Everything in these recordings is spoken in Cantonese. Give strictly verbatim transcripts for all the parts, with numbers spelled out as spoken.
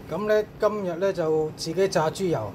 咁咧今日咧就自己炸豬油，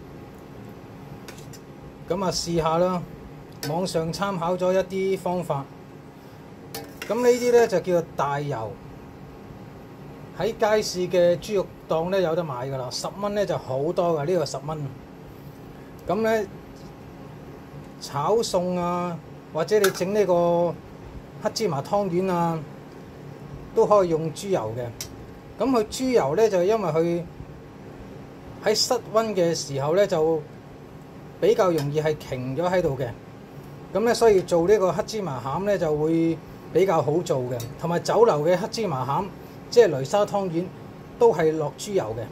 咁啊試下啦。網上參考咗一啲方法，咁呢啲咧就叫做大油，喺街市嘅豬肉檔咧有得買噶啦，十蚊咧就好多噶，呢個十蚊。咁咧炒餸啊，或者你整呢個黑芝麻湯圓啊，都可以用豬油嘅。咁佢豬油咧就因為佢喺室溫嘅時候咧就比較容易係凝咗喺度嘅，咁咧所以做呢個黑芝麻餡咧就會比較好做嘅。同埋酒樓嘅黑芝麻餡，即係雷沙湯圓，都係落豬油嘅。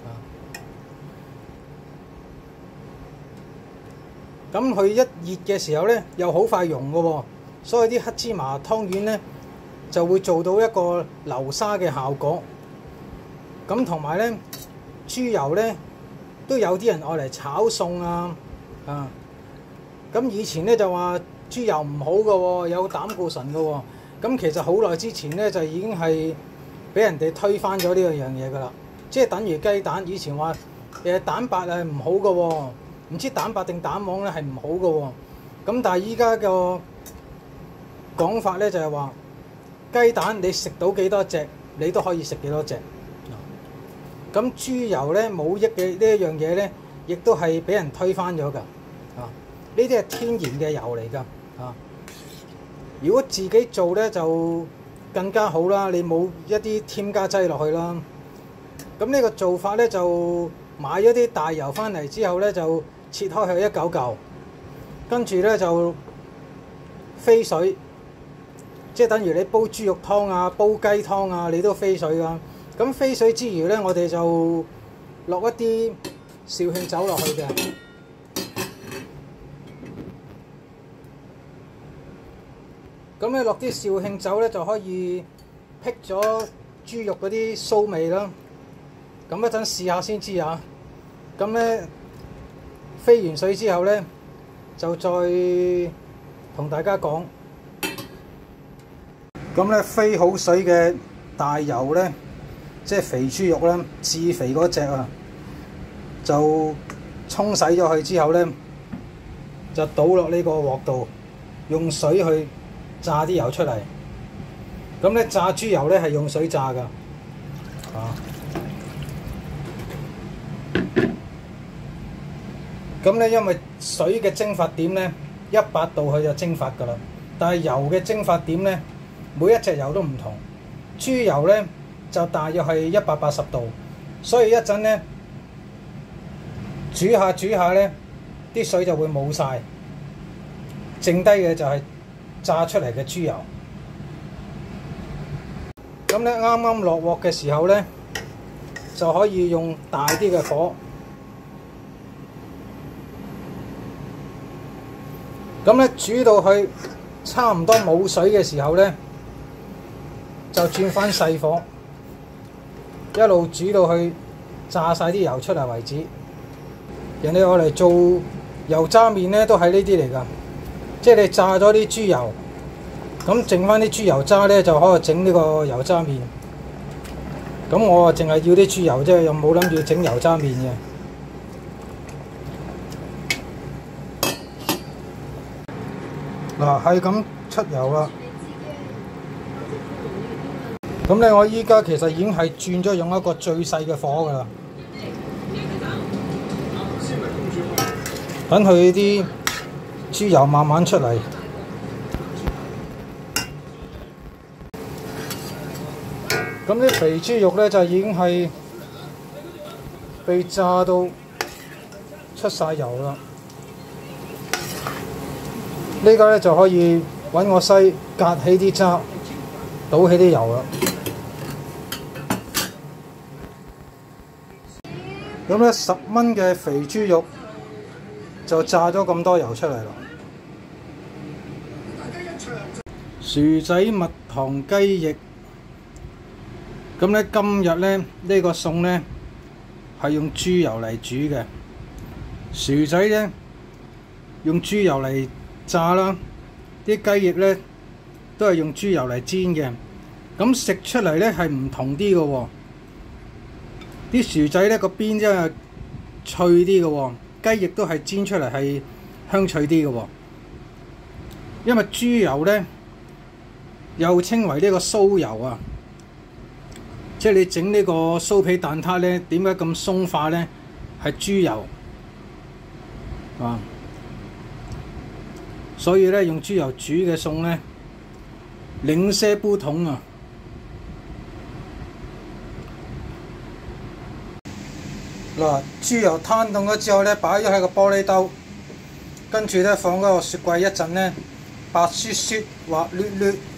咁佢一熱嘅時候咧又好快溶嘅喎，所以啲黑芝麻湯圓咧就會做到一個流沙嘅效果。咁同埋咧，豬油咧都有啲人愛嚟炒餸啊，啊！咁以前咧就話豬油唔好嘅喎，有膽固醇嘅喎。咁其實好耐之前咧就已經係俾人哋推翻咗呢樣嘢㗎啦。即係等於雞蛋，以前話誒蛋白係唔好嘅喎，唔知蛋白定蛋黃咧係唔好嘅喎。咁但係依家個講法咧就係話雞蛋你食到幾多隻，你都可以食幾多隻。咁豬油咧冇益嘅呢一樣嘢咧，亦都係俾人推翻咗㗎。啊，呢啲係天然嘅油嚟㗎。啊，如果自己做咧就更加好啦，你冇一啲添加劑落去啦。咁呢個做法咧就買咗啲大油翻嚟之後咧就切開佢一嚿嚿，跟住咧就飛水，即係等於你煲豬肉湯啊、煲雞湯啊，你都飛水㗎。咁飛水之餘咧，我哋就落一啲紹興酒落去嘅。咁咧落啲紹興酒咧就可以辟咗豬肉嗰啲臊味啦。咁一陣試下先知啊。咁咧飛完水之後咧，就再同大家講。咁咧飛好水嘅大油咧，即係肥豬肉咧，至肥嗰隻啊，就沖洗咗佢之後咧，就倒落呢個鑊度，用水去炸啲油出嚟。咁咧炸豬油咧係用水炸㗎，啊！咁咧因為水嘅蒸發點咧一百度佢就蒸發㗎啦，但係油嘅蒸發點咧每一隻油都唔同。豬油咧就大約係一百八十度，所以一陣咧煮下煮下咧，啲水就會冇晒，剩低嘅就係炸出嚟嘅豬油。咁咧啱啱落鑊嘅時候咧，就可以用大啲嘅火。咁咧煮到佢差唔多冇水嘅時候咧，就轉翻細火，一路煮到去炸晒啲油出嚟為止。人哋我嚟做油渣麵咧，都係呢啲嚟㗎，即係你炸咗啲豬油，咁剩翻啲豬油渣咧，就可以整呢個油渣麵。咁我啊淨係要啲豬油啫，又冇諗住整油渣麵嘅。嗱，係咁出油啦。咁咧，我依家其實已經係轉咗用一個最細嘅火㗎啦。等佢啲豬油慢慢出嚟。咁啲肥豬肉咧就已經係被炸到出晒油啦。呢個咧就可以揾個篩隔起啲渣，倒起啲油啦。咁咧十蚊嘅肥豬肉就炸咗咁多油出嚟啦。薯仔蜜糖雞翼，咁咧今日咧呢個餸咧係用豬油嚟煮嘅，薯仔咧用豬油嚟炸啦，啲雞翼咧都係用豬油嚟煎嘅。咁食出嚟咧係唔同啲嘅喎。 啲薯仔咧個邊真係脆啲嘅喎，雞翼都係煎出嚟係香脆啲嘅喎。因為豬油咧又稱為呢個酥油啊，即係你整呢個酥皮蛋撻咧，點解咁鬆化咧？係豬油啊，所以咧用豬油煮嘅餸咧，零舍不同啊！嗱，豬油攤凍咗之後咧，擺咗喺個玻璃兜，跟住咧放嗰個雪櫃一陣咧，白雪雪滑捋捋。